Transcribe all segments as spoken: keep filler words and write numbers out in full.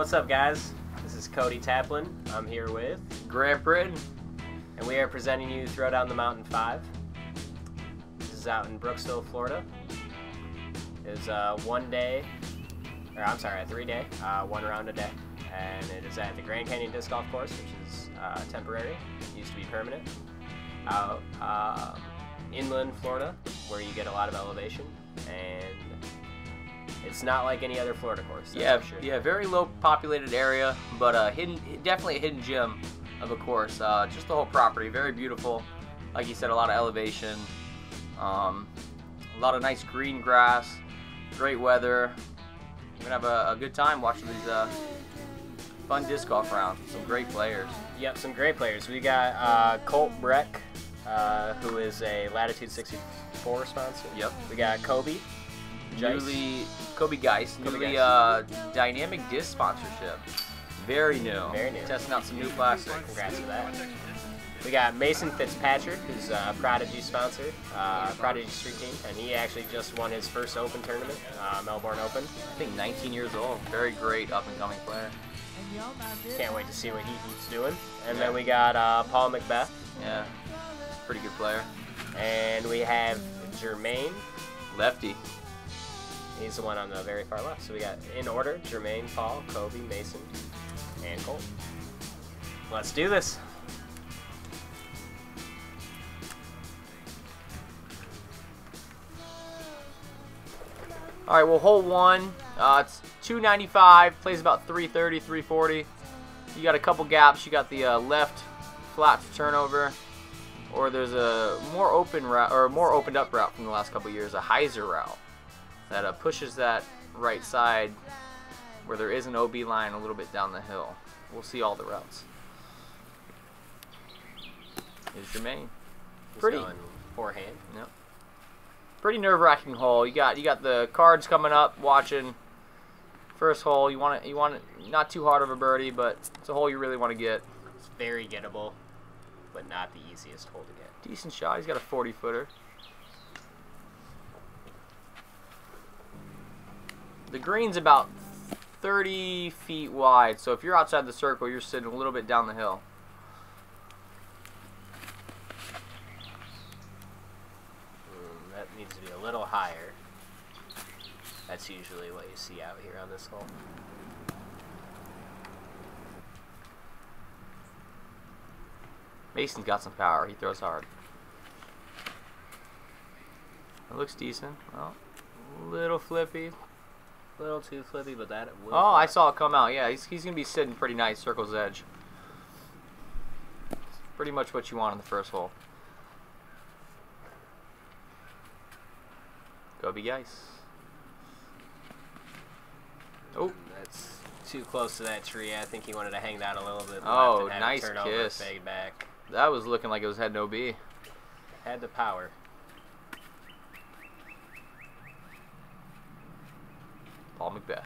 What's up, guys? This is Cody Taplin. I'm here with Grant Britton, and we are presenting you Throw Down the Mountain five. This is out in Brooksville, Florida. It is uh, one day, or I'm sorry, a three day, uh, one round a day, and it is at the Gran Canyon Disc Golf Course, which is uh, temporary. It used to be permanent. Out uh, inland Florida, where you get a lot of elevation, and it's not like any other Florida course. That's yeah, for sure. yeah, very low populated area, but uh, hidden, definitely a hidden gem of a course. Uh, just the whole property, very beautiful. Like you said, a lot of elevation, um, a lot of nice green grass, great weather. We're gonna have a, a good time watching these uh, fun disc golf rounds with some great players. Yep, some great players. We got uh, Kolte Breck, uh, who is a Latitude sixty-four sponsor. Yep. We got Coby Guise. Newly, Coby Guise, Coby newly Guise. uh, dynamic disc sponsorship. Very new. Very new. Testing out some new plastic. Congrats to that. We got Mason Fitzpatrick, who's a Prodigy sponsor, uh, Prodigy Street Team, and he actually just won his first Open tournament, uh, Melbourne Open. I think nineteen years old. Very great up and coming player. Can't wait to see what he keeps doing. And then we got uh, Paul McBeth. Yeah, pretty good player. And we have Jermaine. Lefty. He's the one on the very far left. So we got, in order, Jermaine, Paul, Coby, Mason, and Colt. Let's do this. All right, well, hole one, uh, it's two ninety-five, plays about three thirty, three forty. You got a couple gaps. You got the uh, left flat to turnover, or there's a more open route, or a more opened up route from the last couple years, a hyzer route that uh, pushes that right side where there is an O B line a little bit down the hill. We'll see all the routes. Here's Jermaine. He's Pretty. going forehand. Yep. Pretty nerve-wracking hole. You got you got the cards coming up. Watching first hole. You want it. You want it not too hard of a birdie, but it's a hole you really want to get. It's very gettable, but not the easiest hole to get. Decent shot. He's got a forty footer. The green's about thirty feet wide, so if you're outside the circle, you're sitting a little bit down the hill. Mm, that needs to be a little higher. That's usually what you see out here on this hole. Mason's got some power. He throws hard. It looks decent. Oh, a little flippy. A little too flippy, but that will Oh, I fly. saw it come out. Yeah, he's, he's going to be sitting pretty nice, circle's edge. Pretty much what you want on the first hole. Coby Guise. Oh, That's too close to that tree. I think he wanted to hang that a little bit left Oh, and have nice it turn over, kiss. fade back. that was looking like it was heading O B. Had the power. Paul McBeth.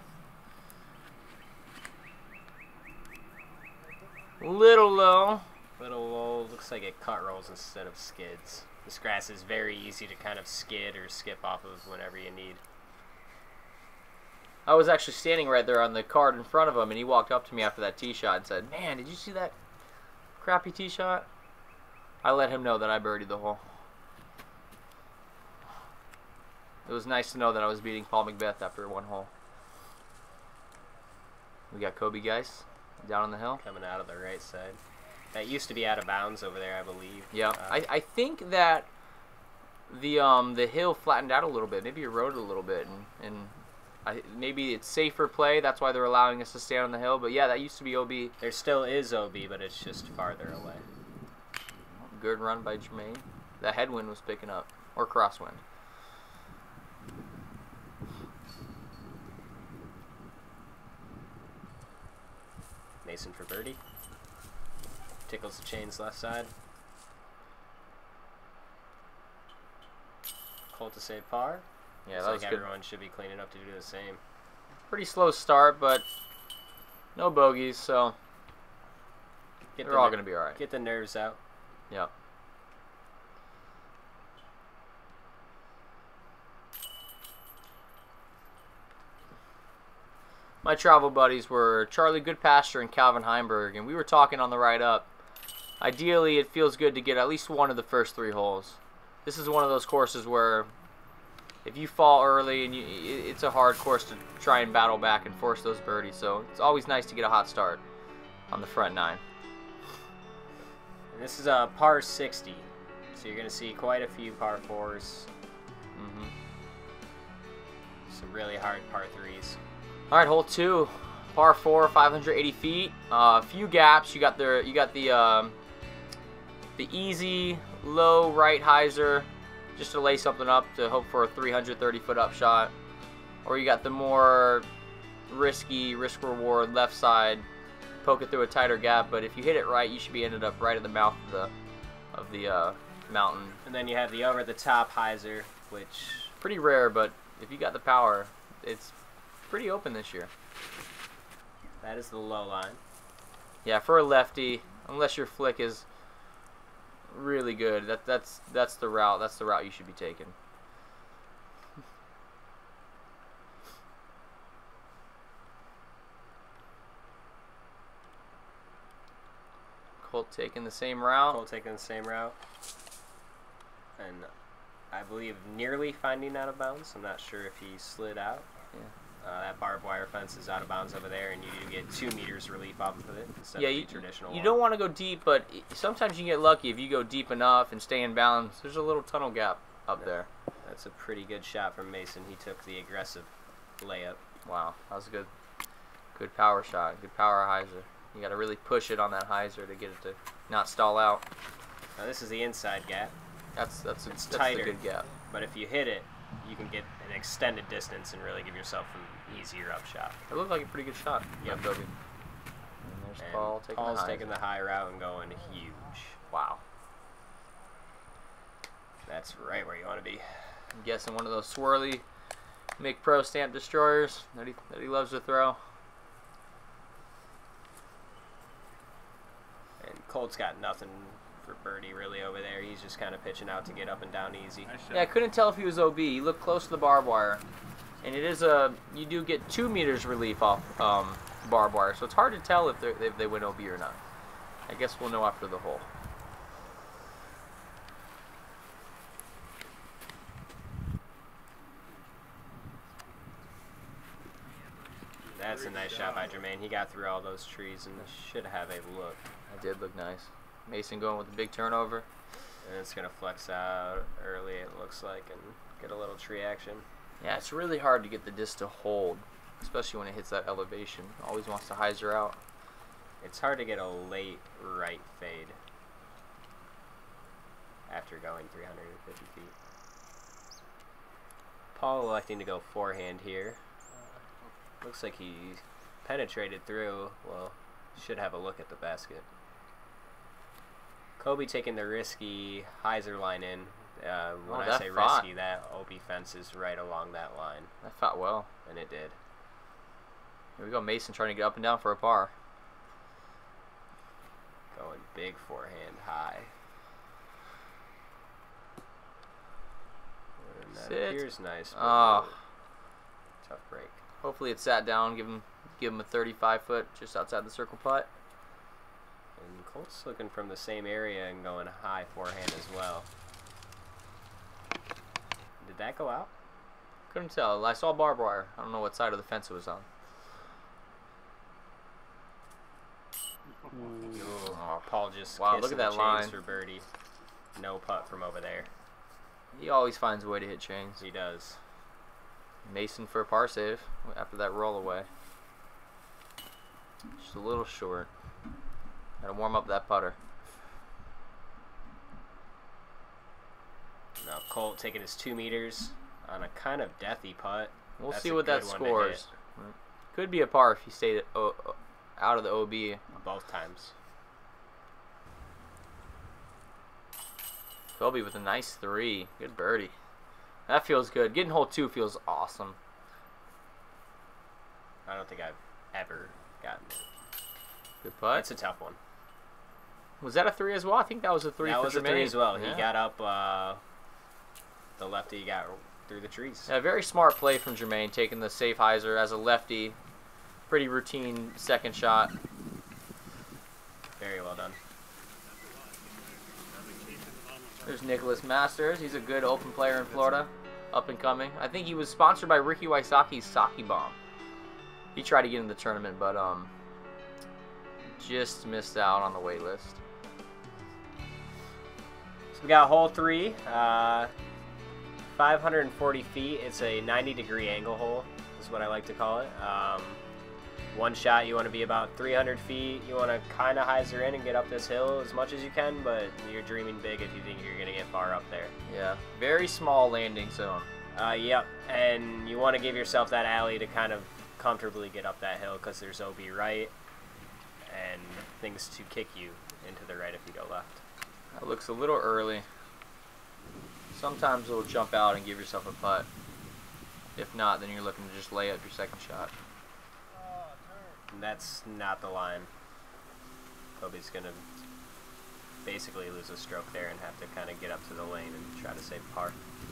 Little low. Little low. Looks like it cut rolls instead of skids. This grass is very easy to kind of skid or skip off of whenever you need. I was actually standing right there on the card in front of him, and he walked up to me after that tee shot and said, "Man, did you see that crappy tee shot?" I let him know that I birdied the hole. It was nice to know that I was beating Paul McBeth after one hole. We got Coby Guise down on the hill. Coming out of the right side. That used to be out of bounds over there, I believe. Yeah, Uh, I, I think that the um the hill flattened out a little bit, maybe eroded a little bit, and and I, maybe it's safer play. That's why they're allowing us to stand on the hill. But yeah, that used to be O B. there still is O B, but it's just farther away. Good run by Jermaine. That headwind was picking up, or crosswind. Mason for birdie. Tickles the chains left side. Colt to save par. Yeah, Looks that like was good. everyone should be cleaning up to do the same. Pretty slow start, but no bogeys, so Get they're the all ner- going to be all right. Get the nerves out. Yep. my travel buddies were Charlie Goodpasture and Calvin Heimberg, and we were talking on the ride up. Ideally, it feels good to get at least one of the first three holes. This is one of those courses where if you fall early, and you, it's a hard course to try and battle back and force those birdies, so it's always nice to get a hot start on the front nine. And this is a par sixty, so you're going to see quite a few par fours. Mm-hmm. Some really hard par threes. All right, hole two, par four, five hundred eighty feet. A uh, few gaps. You got the you got the um, the easy low right hyzer, just to lay something up to hope for a three hundred thirty foot upshot, or you got the more risky risk reward left side, poke it through a tighter gap. But if you hit it right, you should be ended up right at the mouth of the of the uh, mountain. And then you have the over the top hyzer, which pretty rare, but if you got the power, it's pretty open this year. That is the low line. Yeah, for a lefty, unless your flick is really good, that that's that's the route. That's the route you should be taking. Colt taking the same route. Colt taking the same route. And I believe nearly finding out of bounds. I'm not sure if he slid out. Yeah. Uh, that barbed wire fence is out of bounds over there, and you do get two meters relief off of it instead yeah, of the you, traditional you one. don't want to go deep, but sometimes you can get lucky if you go deep enough and stay in balance. There's a little tunnel gap up there. That's a pretty good shot from Mason. He took the aggressive layup. Wow, that was a good, good power shot. Good power hyzer. You got to really push it on that hyzer to get it to not stall out. Now this is the inside gap. That's that's a, It's that's tighter, a good gap. But if you hit it, you can get an extended distance and really give yourself an easier upshot. It looked like a pretty good shot. Yep. Kobe. And there's And Paul taking Paul's the high. taking the high route and going huge. Wow. That's right where you want to be. I'm guessing one of those swirly McPro stamp destroyers that he, that he loves to throw. And Colt's got nothing for birdie really over there. He's just kind of pitching out to get up and down easy. Yeah, I couldn't tell if he was O B. He looked close to the barbed wire. And it is a, you do get two meters relief off um, barbed wire, so it's hard to tell if, if they went O B or not. I guess we'll know after the hole. That's a nice shot by Jermaine. He got through all those trees and should have a look. That did look nice. Mason going with the big turnover. And it's going to flex out early, it looks like, and get a little tree action. Yeah, it's really hard to get the disc to hold, especially when it hits that elevation. Always wants to hyzer out. It's hard to get a late right fade after going three hundred fifty feet. Paul electing to go forehand here. Uh, looks like he penetrated through. Well, should have a look at the basket. Coby taking the risky hyzer line in. Uh, when Oh, I that say fought. risky, that O B fence is right along that line, That fought well. and it did. Here we go, Mason trying to get up and down for a par. Going big forehand high. And that Sit. appears nice. But Oh. tough break. Hopefully it sat down, give him give him a thirty-five foot just outside the circle putt. And Colt's looking from the same area and going high forehand as well. Did that go out? Couldn't tell. I saw barbed wire. I don't know what side of the fence it was on. Ooh. Oh, Paul just Wow, kissing look at the that chains line. for birdie. No putt from over there. He always finds a way to hit chains. He does. Mason for a par save after that roll away. Just a little short. Gotta warm up that putter. Now Colt taking his two meters on a kind of deathy putt. We'll That's see a what that good one to scores. Could be a par if he stayed o o out of the O B. hit both times. Kobe with a nice three. Good birdie. That feels good. Getting hole two feels awesome. I don't think I've ever gotten it. Good putt. That's a tough one. Was that a three as well? I think that was a three That for was a Jermaine. three as well. Yeah. He got up, uh, the lefty got through the trees. A very smart play from Jermaine, taking the safe hyzer as a lefty. Pretty routine second shot. Very well done. There's Nicholas Masters. He's a good open player in Florida. Up and coming. I think he was sponsored by Ricky Wysocki's Sake Bomb. He tried to get in the tournament, but um, just missed out on the wait list. So we got hole three, uh, five hundred forty feet. It's a ninety degree angle hole, is what I like to call it. Um, one shot, you want to be about three hundred feet. You want to kind of hyzer in and get up this hill as much as you can, but you're dreaming big if you think you're going to get far up there. Yeah, very small landing zone. Uh, yep, and you want to give yourself that alley to kind of comfortably get up that hill because there's O B right and things to kick you into the right if you go left. That looks a little early. Sometimes it'll jump out and give yourself a putt. If not, then you're looking to just lay up your second shot. And that's not the line. Kobe's going to basically lose a stroke there and have to kind of get up to the lane and try to save par.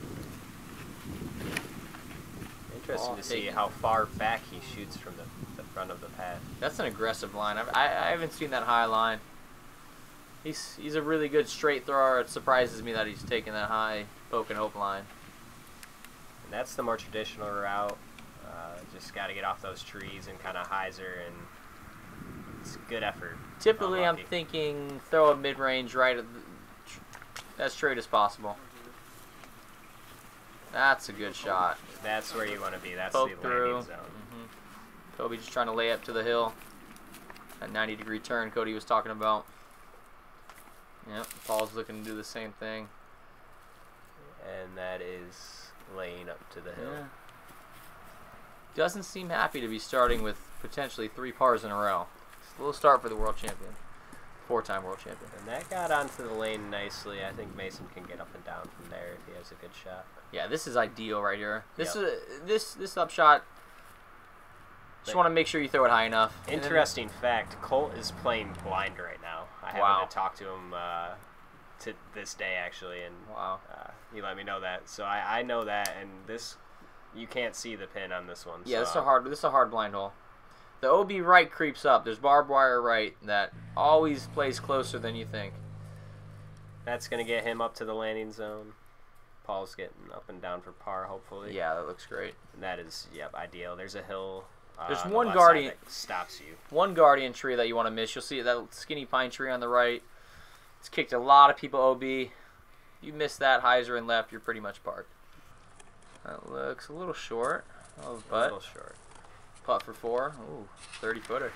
Interesting Ball to see taken. how far back he shoots from the, the front of the pad. That's an aggressive line. I've, I, I haven't seen that high line. He's he's a really good straight thrower. It surprises me that he's taking that high poke and hope line. And that's the more traditional route. Uh, just got to get off those trees and kind of hyzer, and it's good effort. Typically, I'm Unlucky. thinking throw a mid-range right at the, as straight as possible. That's a good shot. That's where you want to be. That's Poke the through. landing zone. Mm-hmm. Kobe just trying to lay up to the hill. That ninety degree turn Cody was talking about. Yep, Paul's looking to do the same thing. And that is laying up to the hill. Yeah. Doesn't seem happy to be starting with potentially three pars in a row. It's a little start for the world champion. Four-time world champion. And that got onto the lane nicely. I think Mason can get up and down from there if he has a good shot. Yeah, this is ideal right here. This Yep. is this this upshot. Just want to make sure you throw it high enough. Interesting fact, Colt is playing blind right now. I Wow. happened to talk to him uh, to this day, actually, and Wow. uh, he let me know that. So I, I know that, and this, you can't see the pin on this one. Yeah, so, this is a hard. This is a hard blind hole. The O B right creeps up. There's barbed wire right that always plays closer than you think. That's going to get him up to the landing zone. Paul's getting up and down for par, hopefully. Yeah, that looks great. And that is, yep, ideal. There's a hill. Uh, There's on the one left guardian- side that stops you. One guardian tree that you want to miss. You'll see that skinny pine tree on the right. It's kicked a lot of people O B. You miss that hyzer and left, you're pretty much parked. That looks a little short. Oh, A but little short. putt for four. Ooh, thirty footer.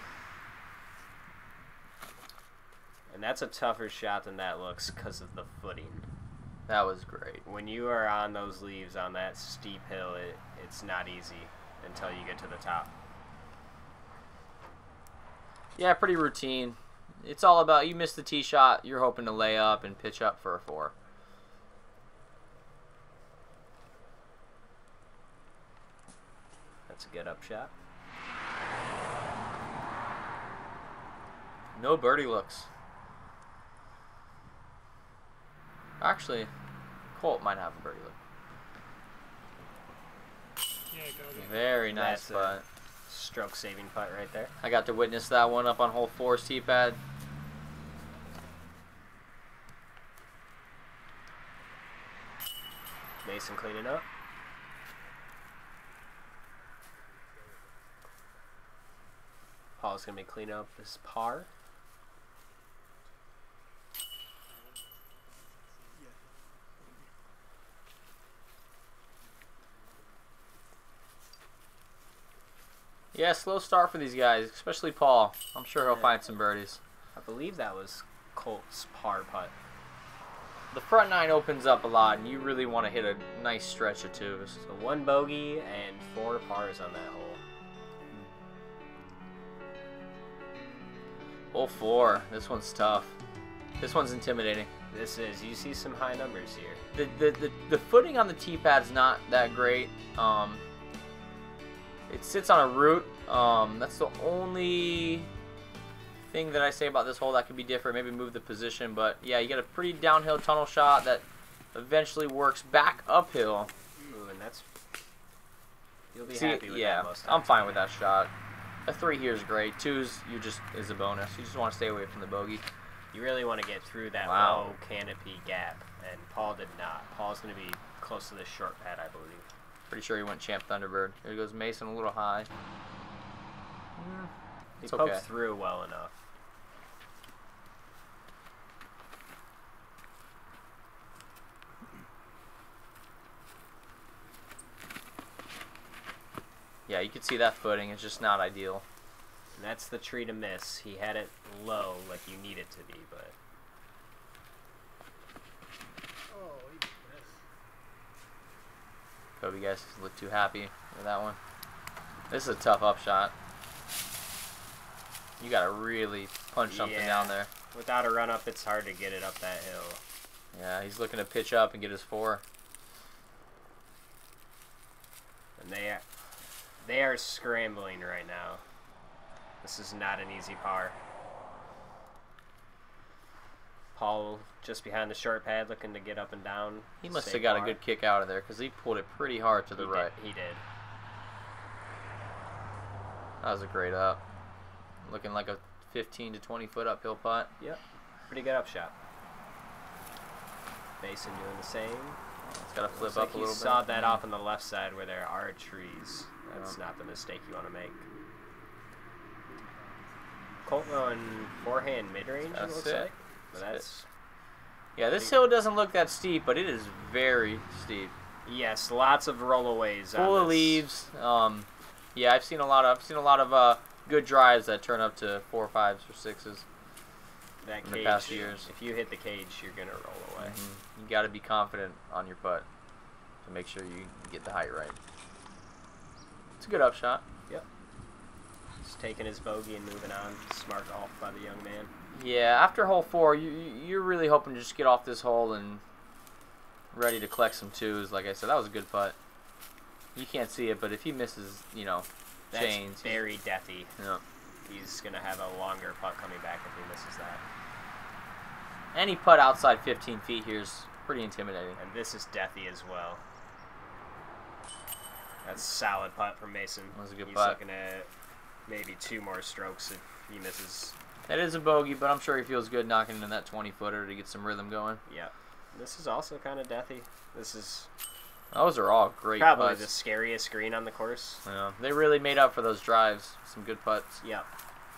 And that's a tougher shot than that looks because of the footing. That was great. When you are on those leaves on that steep hill, it, it's not easy until you get to the top. Yeah, pretty routine. It's all about you miss the tee shot, you're hoping to lay up and pitch up for a four. That's a good up shot. No birdie looks. Actually, Colt might have a birdie look. Very nice That's a putt. stroke saving putt right there. I got to witness that one up on hole four's tee pad. Mason cleaning up. Paul's going to be cleaning up this par. Yeah, slow start for these guys, especially Paul. I'm sure he'll Yeah. find some birdies. I believe that was Colt's par putt. The front nine opens up a lot, and you really want to hit a nice stretch of twos. So one bogey and four pars on that hole. Hole four. This one's tough. This one's intimidating. This is, you see some high numbers here. The the the, the footing on the tee pad's not that great. Um, it sits on a root. Um, that's the only thing that I say about this hole that could be different. Maybe move the position, but yeah, you get a pretty downhill tunnel shot that eventually works back uphill. Ooh, and that's, you'll be See, happy with yeah, that most I'm times. fine with that shot. A three here is great. Twos, you just is a bonus. You just want to stay away from the bogey. You really want to get through that Wow. low canopy gap, and Paul did not. Paul's going to be close to the short pad, I believe. Pretty sure he went Champ Thunderbird. Here goes Mason, a little high. Mm, He it's poked okay. through well enough. Yeah, you can see that footing. It's just not ideal. And that's the tree to miss. He had it low like you need it to be, but... Coby Guise doesn't look too happy with that one. This is a tough upshot. You gotta really punch something Yeah. down there. Without a run-up, it's hard to get it up that hill. Yeah, he's looking to pitch up and get his four. And they are, they are scrambling right now. This is not an easy par. Paul just behind the short pad looking to get up and down. He must Stay have got par. a good kick out of there because he pulled it pretty hard to the He right. Did, he did. That was a great up. Looking like a fifteen to twenty foot uphill putt. Yep. Pretty good upshot. Mason doing the same. It's got to flip Looks up like a he little saw bit. that off on the left side where there are trees. That's Yeah. not the mistake you want to make. Colt going forehand mid-range, it That's looks it. like. But that's, Yeah, this hill doesn't look that steep, but it is very steep. yes, lots of rollaways on Full of this. leaves. Um, yeah, I've seen a lot of I've seen a lot of uh, good drives that turn up to four, fives, or sixes. That in the cage, past years. if you hit the cage, you're going to roll away. Mm-hmm. You got to be confident on your putt to make sure you get the height right. It's a good upshot. Yep. Just taking his bogey and moving on. Smart golf by the young man. Yeah, after hole four, you you're really hoping to just get off this hole and ready to collect some twos. Like I said, that was a good putt. You can't see it, but if he misses, you know, That's chains, very deathy. yeah. He's going to have a longer putt coming back if he misses that. Any putt outside fifteen feet here is pretty intimidating. And this is deathy as well. That's a solid putt from Mason. That was a good He's putt. looking at maybe two more strokes if he misses. That is a bogey, but I'm sure he feels good knocking in that twenty footer to get some rhythm going. Yeah. This is also kind of deathy. This is Those are all great probably putts. the scariest green on the course. Yeah, they really made up for those drives. Some good putts. Yep.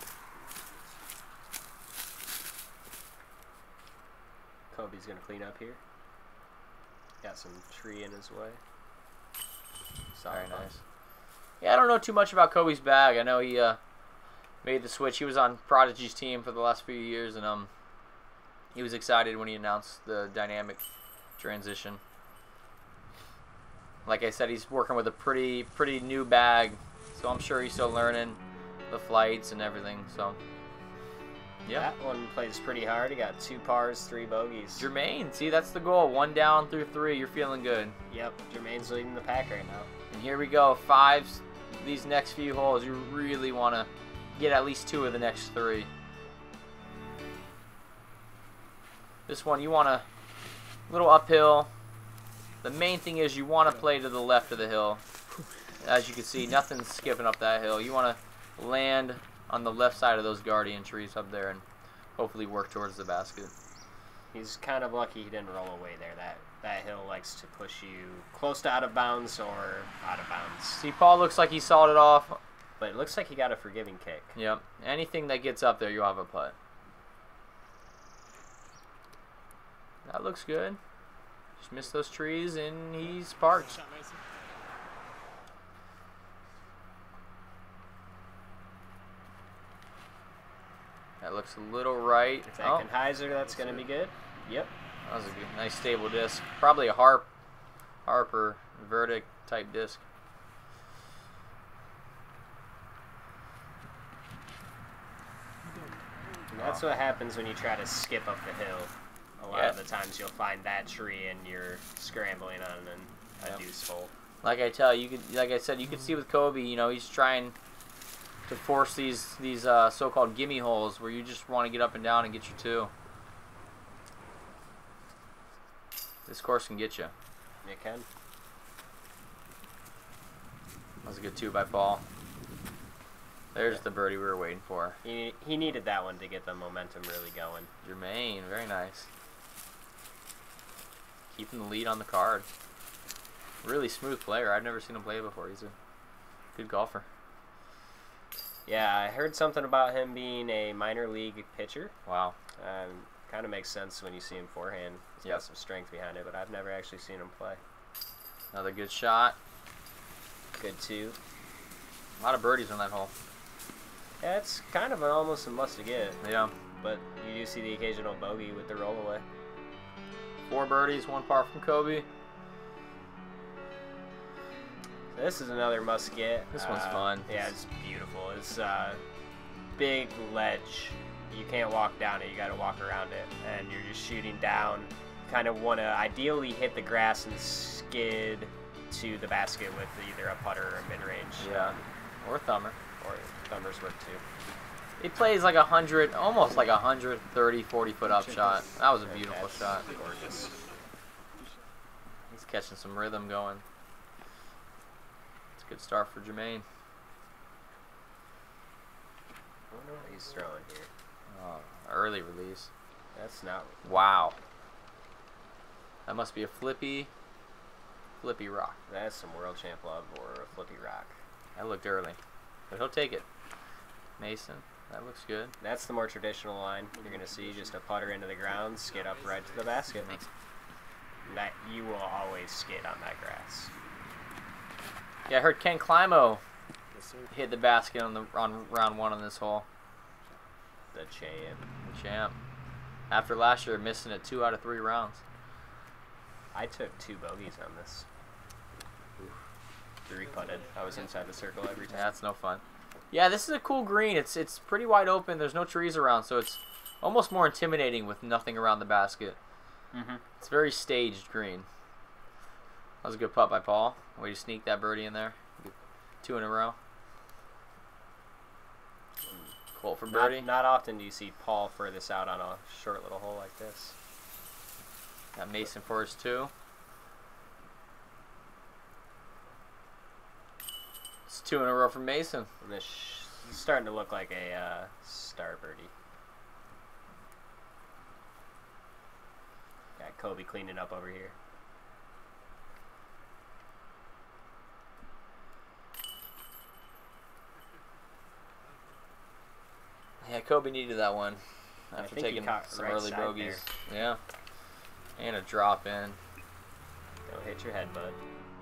Kobe's going to clean up here. Got some tree in his way. Solid Very putt. nice. Yeah, I don't know too much about Kobe's bag. I know he uh, made the switch. He was on Prodigy's team for the last few years, and um, he was excited when he announced the dynamic transition. Like I said, he's working with a pretty pretty new bag, so I'm sure he's still learning the flights and everything. So, yeah. That one plays pretty hard. He got two pars, three bogeys. Jermaine, see, that's the goal. One down through three. You're feeling good. Yep, Jermaine's leading the pack right now. And here we go. Fives. These next few holes, you really want to get at least two of the next three. This one, you want a little uphill. The main thing is you want to play to the left of the hill. As you can see, nothing's skipping up that hill. You want to land on the left side of those guardian trees up there and hopefully work towards the basket. He's kind of lucky he didn't roll away there. That that hill likes to push you close to out of bounds or out of bounds. See, Paul looks like he sawed it off. But it looks like he got a forgiving kick. Yep. Anything that gets up there, you'll have a putt. That looks good. Just missed those trees, and he's parked. That looks a little right. If that Oh, can hyzer, that's going to be good. Yep. that was a good, nice stable disc. Probably a harp, Harper verdict type disc. And that's what happens when you try to skip up the hill. A lot Yeah. of the times you'll find that tree and you're scrambling on an, a Yep. deuce hole. Like I tell you, you could, like I said, you can see with Kobe, you know, he's trying to force these these uh, so-called gimme holes where you just want to get up and down and get your two. This course can get you. It can. That was a good two by Paul. There's Yeah. the birdie we were waiting for. He, he needed that one to get the momentum really going. Jermaine, very nice. Keeping the lead on the card. Really smooth player. I've never seen him play before. He's a good golfer. Yeah, I heard something about him being a minor league pitcher. Wow. Um, kind of makes sense when you see him forehand. He's Yep. got some strength behind it, but I've never actually seen him play. Another good shot. Good too. A lot of birdies on that hole. Yeah, it's kind of an almost a must to get, Yeah. but you do see the occasional bogey with the rollaway. Four birdies, one par from Coby. So this is another must get. This one's Uh, fun. Yeah, it's beautiful. It's a big ledge. You can't walk down it. You got to walk around it, and you're just shooting down. Kind of want to ideally hit the grass and skid to the basket with either a putter or a mid-range. Yeah. Or thumber. Or thumbers work too. He plays like a hundred, almost like a hundred thirty, forty foot up shot. That was a beautiful That's shot. Gorgeous. He's catching some rhythm going. It's a good start for Jermaine. I wonder what he's throwing here. Oh, early release. That's not. Wow. That must be a flippy, flippy rock. That's some world champ love or a flippy rock. That looked early, but he'll take it. Mason, that looks good. That's the more traditional line. You're going to see just a putter into the ground, skid up right to the basket. That you will always skid on that grass. Yeah, I heard Ken Climo hit the basket on the on round one on this hole. The champ. The champ. After last year missing it two out of three rounds. I took two bogeys on this. Three putted. I was inside the circle every time. Yeah, that's no fun. Yeah, this is a cool green. It's it's pretty wide open. There's no trees around, so it's almost more intimidating with nothing around the basket. Mm-hmm. It's very staged green. That was a good putt by Paul. Way to sneak that birdie in there. Two in a row. Colt for birdie. Not, not often do you see Paul furthest out on a short little hole like this. Got Mason for his two. It's two in a row for Mason. And this sh is starting to look like a uh, star birdie. Got Coby cleaning up over here. Yeah, Coby needed that one I after think he taking caught some right early side bogeys. Yeah. And a drop in. Don't hit your head, bud.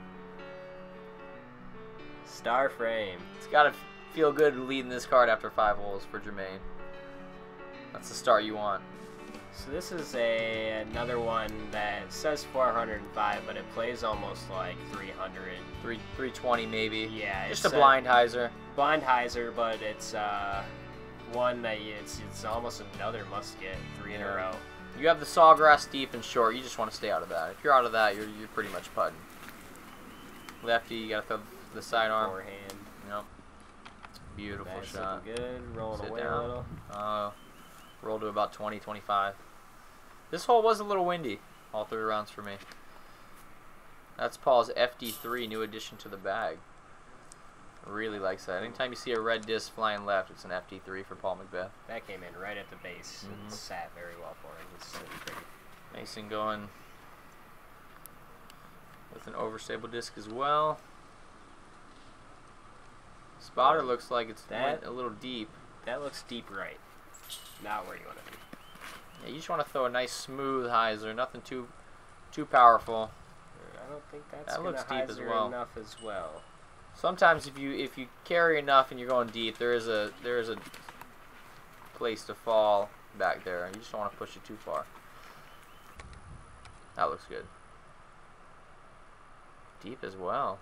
Star frame. It's got to feel good leading this card after five holes for Jermaine. That's the start you want. So this is a another one that says four hundred five, but it plays almost like three hundred. Three, three twenty maybe. Yeah, Just it's a blind hyzer. blind hyzer, but it's uh, one that you, it's it's almost another must get three in a row. You have the sawgrass deep and short. You just want to stay out of that. If you're out of that, you're you're pretty much putting. Lefty, you gotta throw the sidearm. Forehand. Yep. Beautiful That's shot. looking good. Rolling Sit away down. a little. Uh, roll to about twenty, twenty-five. This hole was a little windy all three rounds for me. That's Paul's F D three, new addition to the bag. Really likes that. Anytime you see a red disc flying left, it's an F D three for Paul McBeth. That came in right at the base. Mhm. It sat very well for him. It's sitting pretty. Mason going with an overstable disc as well. Spotter looks like it's That- went a little deep. That looks deep right. Not where you want to be. Yeah, you just want to throw a nice smooth hyzer, nothing too too powerful. I don't think that's That gonna looks deep as hyzer well. enough as well. Sometimes if you if you carry enough and you're going deep, there is a there is a place to fall back there. You just don't want to push it too far. That looks good. Deep as well.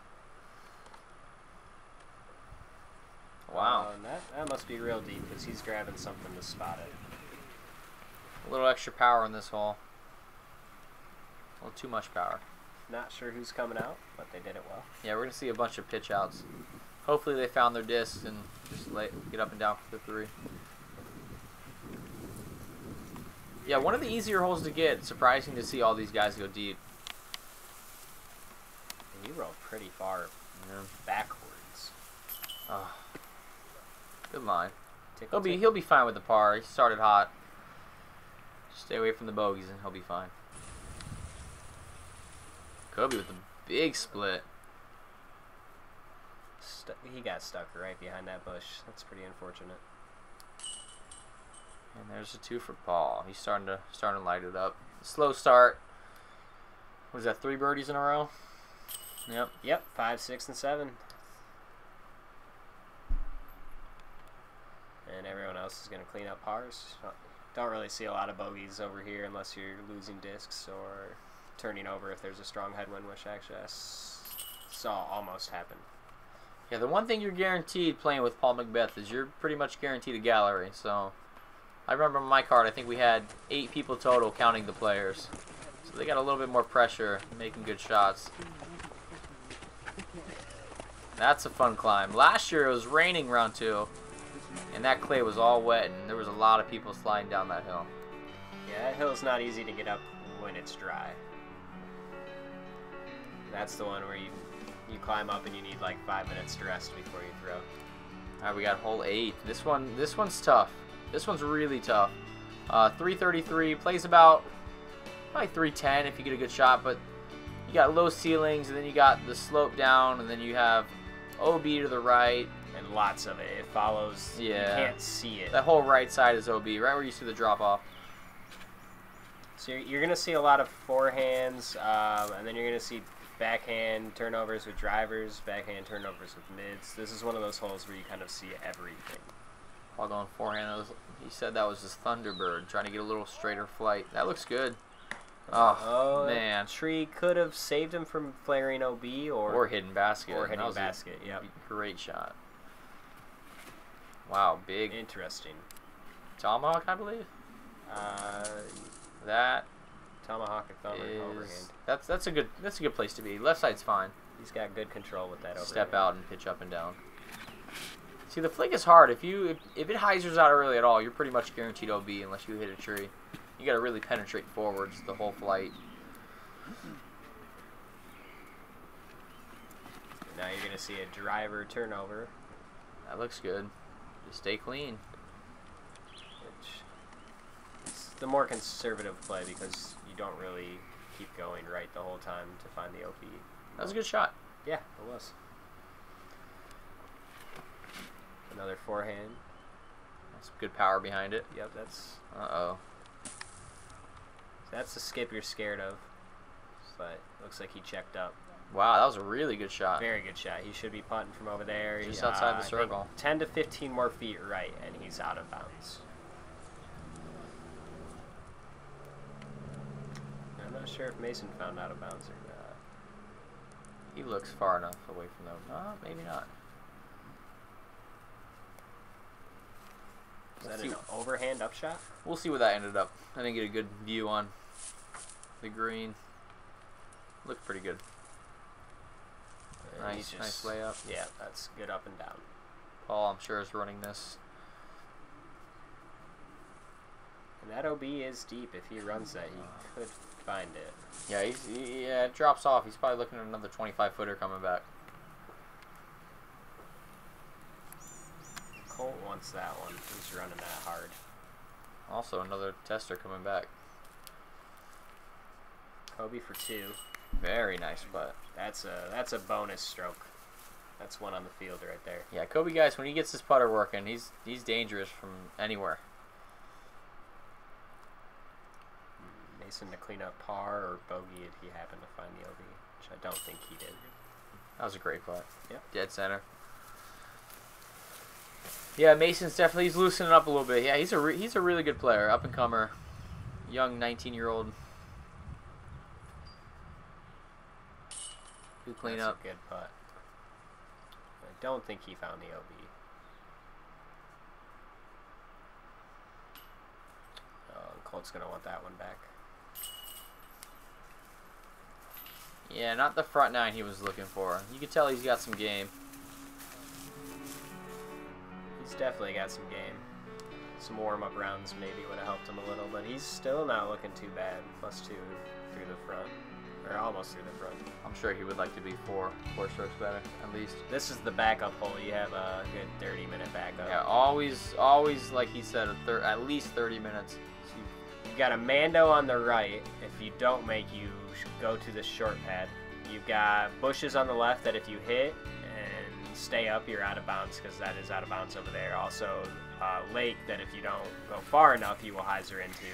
Wow. Uh, and that, that must be real deep because he's grabbing something to spot it. A little extra power in this hole. A little too much power. Not sure who's coming out, but they did it well. Yeah, we're going to see a bunch of pitch outs. Hopefully they found their discs and just lay, get up and down for the three. Yeah, one of the easier holes to get. Surprising to see all these guys go deep. And you rolled pretty far Yeah. backwards. Oh. Good line. Tickle, He'll be tickle. he'll be fine with the par. He started hot. Stay away from the bogeys and he'll be fine. Coby with the big split. Stu he got stuck right behind that bush. That's pretty unfortunate. And there's a two for Paul. He's starting to starting to light it up. Slow start. What is that? Three birdies in a row. Yep. Yep. Five, six, and seven. And everyone else is going to clean up pars. Don't really see a lot of bogeys over here unless you're losing discs or turning over if there's a strong headwind, which actually I saw almost happen. Yeah, the one thing you're guaranteed playing with Paul McBeth is you're pretty much guaranteed a gallery. So I remember on my card, I think we had eight people total counting the players. So they got a little bit more pressure making good shots. That's a fun climb. Last year it was raining round two, and that clay was all wet, and there was a lot of people sliding down that hill. Yeah, that hill's not easy to get up when it's dry. That's the one where you you climb up and you need like five minutes to rest before you throw. All right, we got hole eight. This one, this one's tough. This one's really tough. Uh, three thirty-three, plays about probably three ten if you get a good shot, but you got low ceilings, and then you got the slope down, and then you have O B to the right. And lots of it. It follows. Yeah. You can't see it. That whole right side is O B, right where you see the drop off. So you're, you're going to see a lot of forehands, um, and then you're going to see backhand turnovers with drivers, backhand turnovers with mids. This is one of those holes where you kind of see everything. While going forehand, that was, he said that was his Thunderbird, trying to get a little straighter flight. That looks good. Oh, oh man. Tree could have saved him from flaring O B or or hidden basket. Or hitting that was basket, a yep. Great shot. Wow, big. Interesting. Tomahawk, I believe. Uh, that tomahawk or thumb is, or overhand. That's that's a good that's a good place to be. Left side's fine. He's got good control with that overhand. Step out and pitch up and down. See, the flick is hard. If you if, if it hyzers out early at all, you're pretty much guaranteed O B unless you hit a tree. You got to really penetrate forwards the whole flight. Now you're going to see a driver turnover. That looks good. Just stay clean. Which is the more conservative play because you don't really keep going right the whole time to find the O B. That was a good shot. Yeah, it was. Another forehand. That's good power behind it. Yep, that's Uh-oh. that's the skip you're scared of. But looks like he checked up. Wow, that was a really good shot. Very good shot. He should be punting from over there. Just He, outside uh, the I circle. think ten to fifteen more feet right, and he's out of bounds. I'm not sure if Mason found out of bounds or not. He looks far enough away from them. Uh, maybe not. Is Let's that see. an overhand upshot? We'll see where that ended up. I didn't get a good view on the green. Looked pretty good. And Nice, he's nice just- layup. Yeah, that's good up and down. Paul, I'm sure, is running this. And that O B is deep. If he runs that, he could find it. Yeah, he's, he, yeah, it drops off. He's probably looking at another twenty-five footer coming back. Colt wants that one. He's running that hard. Also, another tester coming back. Coby for two. Very nice putt. That's a that's a bonus stroke. That's one on the field right there. Yeah, Coby Guise, when he gets his putter working, he's he's dangerous from anywhere. Mason to clean up par or bogey if he happened to find the O B, which I don't think he did. That was a great putt. Yep. Dead center. Yeah, Mason's definitely he's loosening up a little bit. Yeah, he's a re he's a really good player, up and comer, young nineteen year old. Good clean That's up. a good putt. I don't think he found the O B. Oh, Colt's gonna want that one back. Yeah, not the front nine he was looking for. You can tell he's got some game. He's definitely got some game. Some warm-up rounds maybe would have helped him a little, but he's still not looking too bad. Plus two through the front. or almost through the front. I'm sure he would like to be four, four strokes better, at least. This is the backup hole. You have a good thirty minute backup. Yeah, always, always, like he said, a thir at least thirty minutes. So you've got a Mando on the right. If you don't make, you go to the short pad. You've got bushes on the left that if you hit and stay up, you're out of bounds because that is out of bounds over there. Also, uh, lake that if you don't go far enough, you will hyzer into.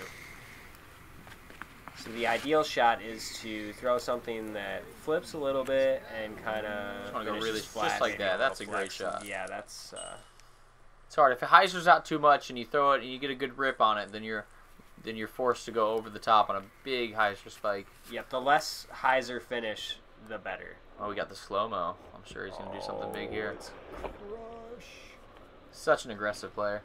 So the ideal shot is to throw something that flips a little bit and kind of go really flat, just like that. That's a great flex. shot. Yeah, that's. Uh, it's hard if it hyzers out too much and you throw it and you get a good rip on it, then you're then you're forced to go over the top on a big hyzer spike. Yep, the less hyzer finish, the better. Oh, we got the slow-mo. I'm sure he's going to do something big here. It's crush. Such an aggressive player.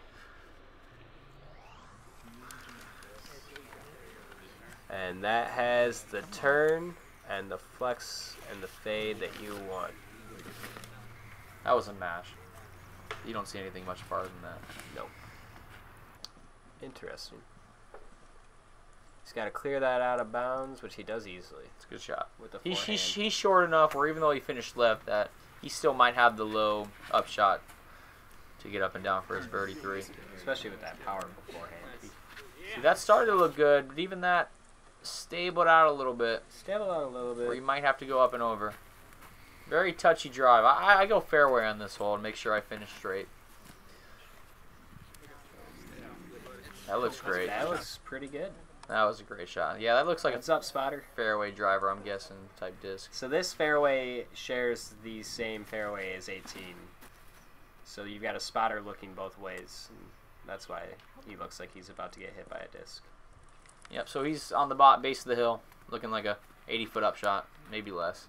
And that has the turn and the flex and the fade that you want. That was a mash. You don't see anything much farther than that. Nope. Interesting. He's got to clear that out of bounds, which he does easily. It's a good shot. With the he's, forehand. he's, he's short enough where even though he finished left, that he still might have the low up shot to get up and down for his birdie three. Especially with that power beforehand. See, that started to look good, but even that stabled out a little bit. Stabled out a little bit. Where you might have to go up and over. Very touchy drive. I, I go fairway on this hole and make sure I finish straight. That looks great. That looks pretty good. That was a great shot. Yeah, that looks like What's a up, spotter? fairway driver, I'm guessing, type disc. So this fairway shares the same fairway as eighteen. So you've got a spotter looking both ways. And that's why he looks like he's about to get hit by a disc. Yep, so he's on the bot base of the hill, looking like a eighty foot up shot, maybe less.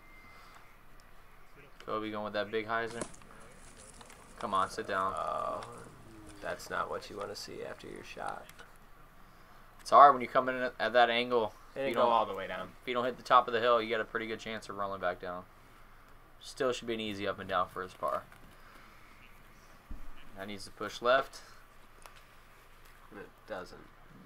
Kobe going with that big hyzer. Come on, sit down. Oh, that's not what you want to see after your shot. It's hard when you come in at that angle. It didn't you go don't, all the way down. If you don't hit the top of the hill, you got a pretty good chance of rolling back down. Still should be an easy up and down for his par. That needs to push left. It doesn't.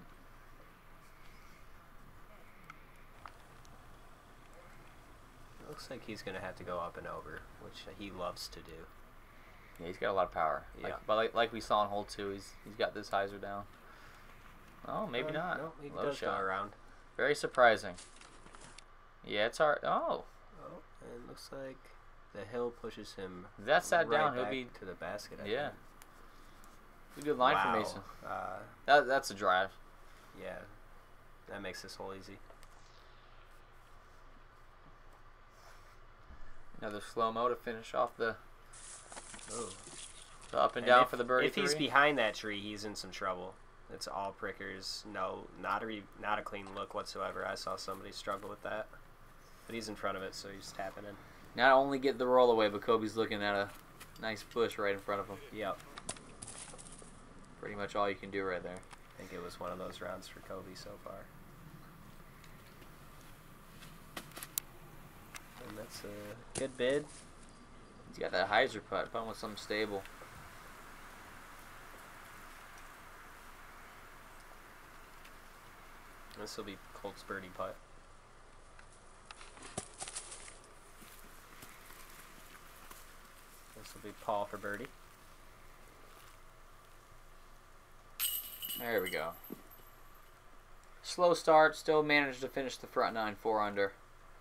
Looks like he's going to have to go up and over, which he loves to do. Yeah, he's got a lot of power. Yeah. Like, but like, like we saw in hole two, he's he's got this hyzer down. Oh, maybe uh, not. No, he Low does shot. go around. Very surprising. Yeah, it's hard. Oh. Oh, and it looks like the hill pushes him. If that sat right down, he'll back be to the basket. I yeah. think. It's a good line Wow. for Mason. Uh, That that's a drive. yeah, that makes this hole easy. Another slow mo to finish off the, Oh. the up and, And down if, for the birdie If he's three. behind that tree, he's in some trouble. It's all prickers. No, not a re, not a clean look whatsoever. I saw somebody struggle with that, but he's in front of it, so he's tapping in. Not only get the roll away, but Kobe's looking at a nice bush right in front of him. Yep. Pretty much all you can do right there. I think it was one of those rounds for Kobe so far. And that's a good bid. He's got that hyzer putt, putting with something stable. This will be Colt's birdie putt. This will be Paul for birdie. There we go. Slow start, still managed to finish the front nine four under.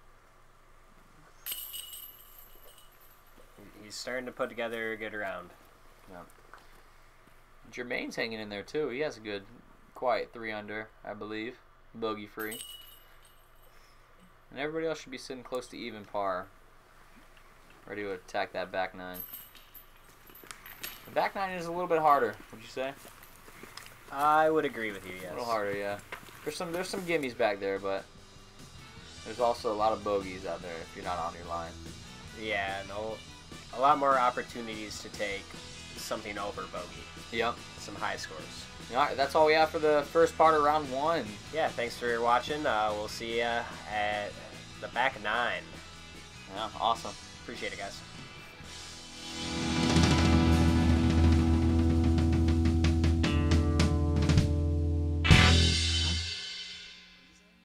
He's starting to put together a good round. Yeah. Jermaine's hanging in there too. He has a good, quiet three under, I believe, bogey free. And everybody else should be sitting close to even par, ready to attack that back nine. The back nine is a little bit harder, would you say? I would agree with you, yes. A little harder, yeah. There's some there's some gimmies back there, but there's also a lot of bogeys out there if you're not on your line. Yeah, no, a lot more opportunities to take something over bogey. Yep. Some high scores. All right, that's all we have for the first part of round one. Yeah, thanks for watching. Uh, we'll see you at the back nine. Yeah, awesome. Appreciate it, guys.